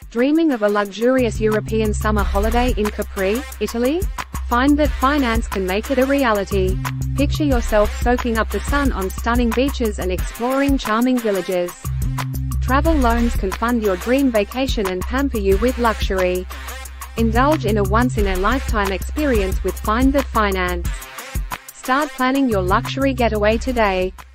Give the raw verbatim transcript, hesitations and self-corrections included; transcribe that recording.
Dreaming of a luxurious European summer holiday in Capri, Italy? Find that finance can make it a reality. Picture yourself soaking up the sun on stunning beaches and exploring charming villages. Travel loans can fund your dream vacation and pamper you with luxury. Indulge in a once-in-a-lifetime experience with Find That Finance. Start planning your luxury getaway today.